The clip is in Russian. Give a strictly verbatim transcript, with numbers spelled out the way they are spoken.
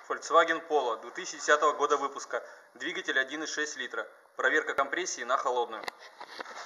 Volkswagen Polo две тысячи десятого года выпуска, двигатель один и шесть литра, проверка компрессии на холодную.